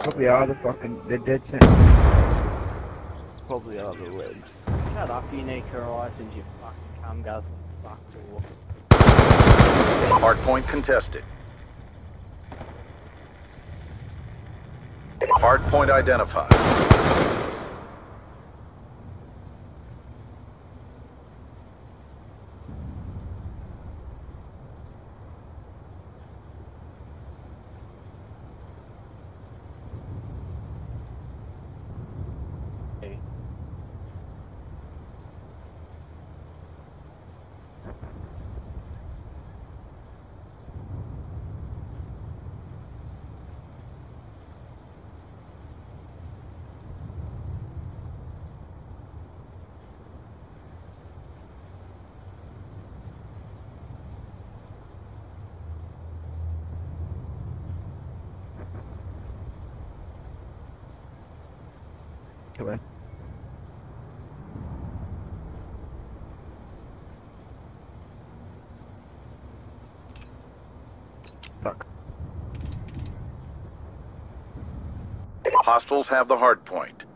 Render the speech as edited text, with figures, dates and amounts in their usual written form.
Probably are the fucking the dead center. Probably are the libs. Shut up, you need horizons, you fucking cum guzzling fuckball. Hardpoint contested. Hardpoint identified. Come on. Fuck. Hostiles have the hardpoint.